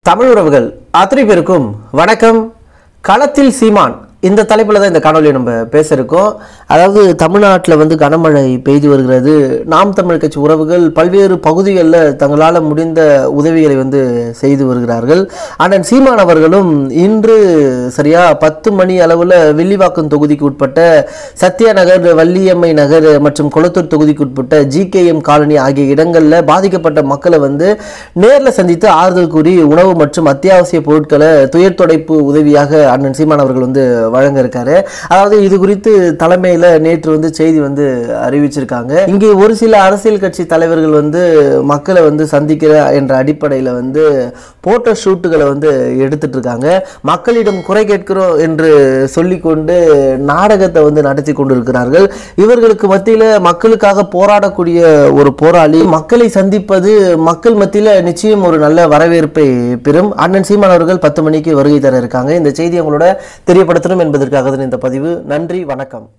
தமிழ் உறவுகள் அத்தனை பேருக்கும் வணக்கம். களத்தில் சீமான் இந்த தலைப்புல தான் இந்த காணொலியை நம்ம பேச இருக்கோம். அதாவது தமிழ்நாட்டில் கனமழை பெய்து வருகிறது. நாம் தமிழ் கட்சி உறவுகள் பல்வேறு பகுதிகளில் தங்களால் முடிந்த உதவிகளை செய்து வருகிறார்கள். அண்ணன் சீமான் அவர்களும் இன்று சரியா 10 மணி அளவில் வில்லிவாக்கம் தொகுதிக்கு உட்பட்ட சத்யா நகர், வள்ளியம்மை நகர் மற்றும் கொளத்தூர் தொகுதிக்கு உட்பட்ட GKM காலனி ஆகிய இடங்களில் பாதிக்கப்பட்ட மக்களை நேரில் சந்தித்து ஆறுதல் கூறி உணவு மற்றும் அத்தியாவசிய பொருட்களை துயர் துடைப்பு உதவியாக அண்ணன் சீமான் அவர்கள் வழங்க இருக்காரு. அதாவது இது குறித்து தலைமையில நேற்று செய்தி அறிவிச்சிருக்காங்க. இங்கே ஒரு சில அரசியல் கட்சி தலைவர்கள் மக்களை சந்திக்கிற என்ற அடிப்படையில் போட்டோ ஷூட்டுகளை எடுத்துட்டு இருக்காங்க. மக்களிடம் குறை கேட்கிறோம் என்று சொல்லிக்கொண்டு நாடகத்தை நடத்தி கொண்டிருக்கிறார்கள். இவர்களுக்கு மத்தியில மக்களுக்காக போராடக்கூடிய ஒரு போராளி மக்களை சந்திப்பது மக்கள் மத்தியில நிச்சயம் ஒரு நல்ல வரவேற்பை பெறும். அண்ணன் சீமான் அவர்கள் 10 மணிக்கு வருகை தர இருக்காங்க. இந்த செய்தி உங்களோட தெரியப்படுத்தணும் என்பதற்காக இந்த பதிவு. நன்றி, வணக்கம்.